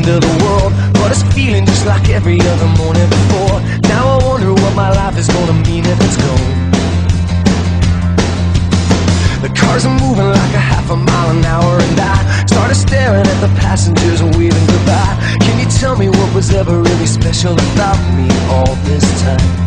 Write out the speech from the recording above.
end of the world, but it's feeling just like every other morning before. Now I wonder what my life is gonna mean if it's gone. The cars are moving like a half a mile an hour, and I started staring at the passengers and waving goodbye. Can you tell me what was ever really special about me all this time?